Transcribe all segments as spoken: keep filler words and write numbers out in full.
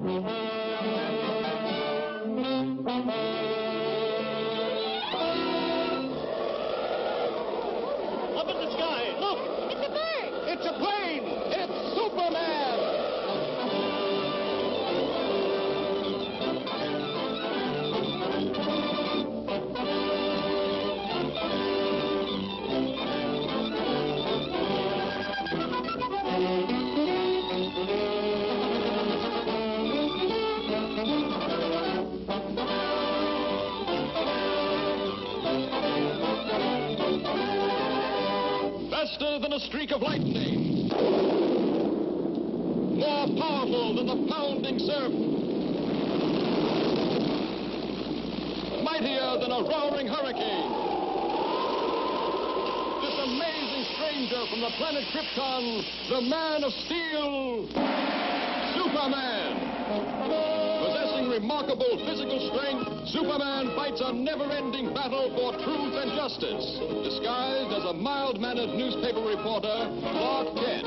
Up in the sky, look! It's a bird! It's a plane! It's Superman! Faster than a streak of lightning. More powerful than the pounding surf. Mightier than a roaring hurricane. This amazing stranger from the planet Krypton, the Man of Steel, Superman. Possessing remarkable physical strength, Superman fights a never-ending battle for truth and justice, disguised as a mild-mannered newspaper reporter, Clark Kent.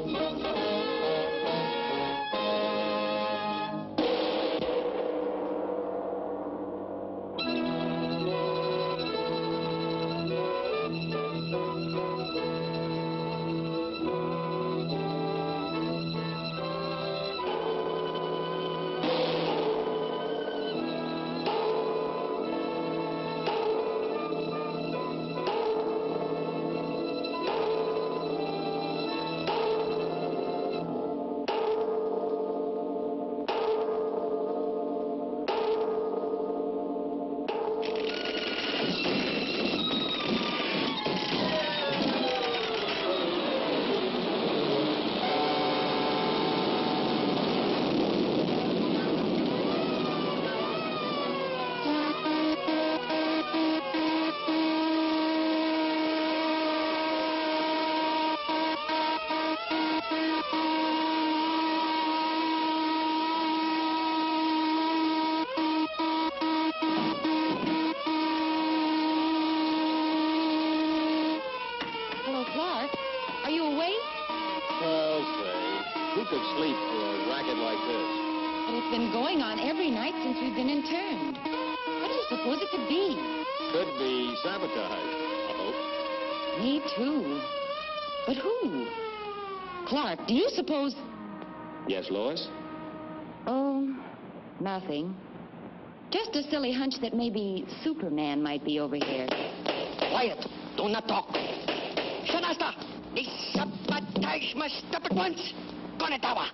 Sleep for a racket like this. But it's been going on every night since we've been interned. What do you suppose it could be? Could be sabotage, I hope. Me too. But who? Clark, do you suppose... Yes, Lois? Oh, nothing. Just a silly hunch that maybe Superman might be over here. Quiet. Do not talk. Shanasta! The sabotage must stop at once. Konetawa!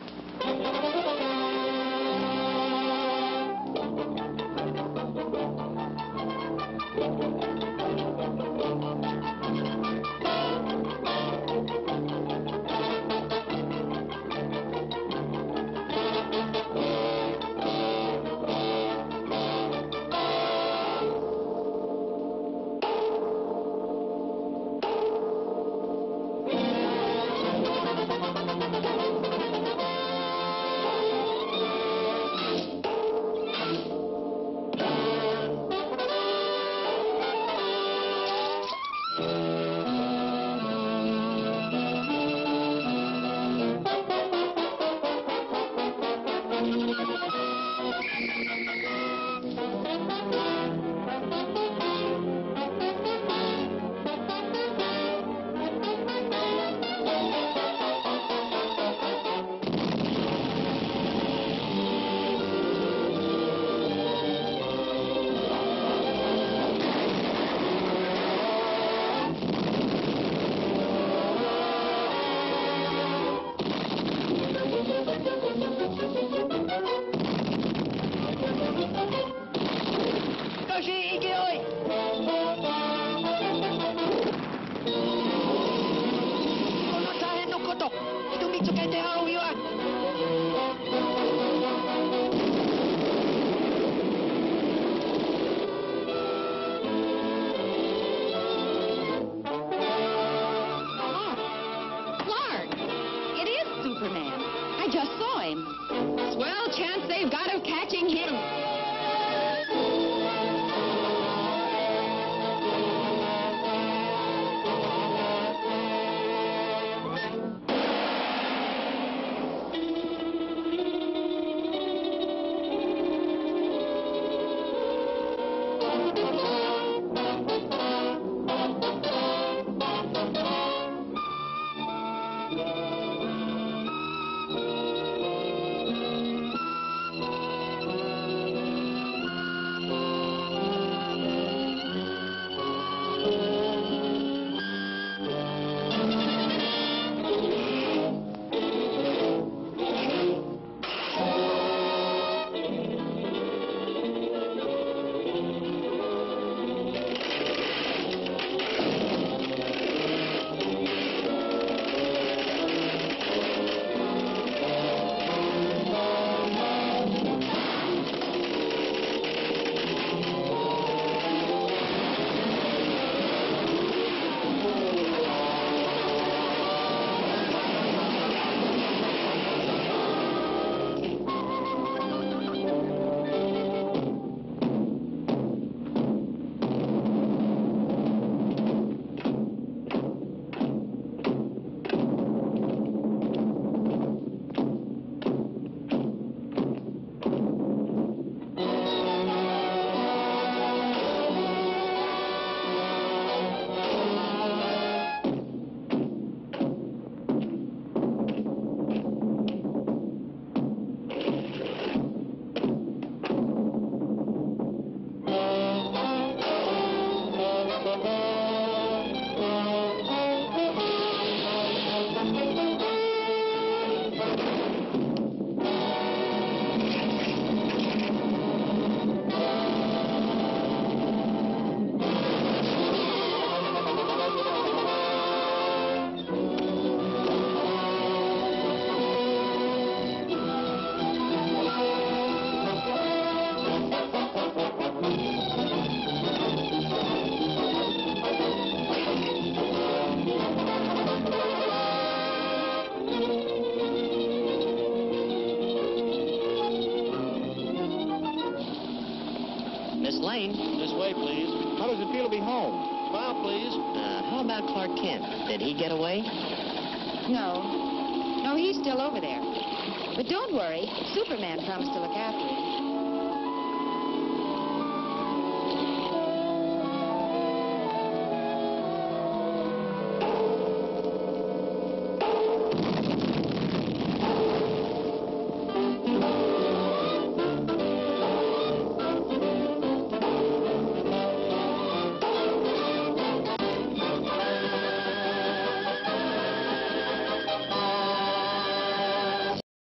Lane. This way, please. How does it feel to be home? Smile, please. Uh, how about Clark Kent? Did he get away? No. No, he's still over there. But don't worry. Superman promised to look after him.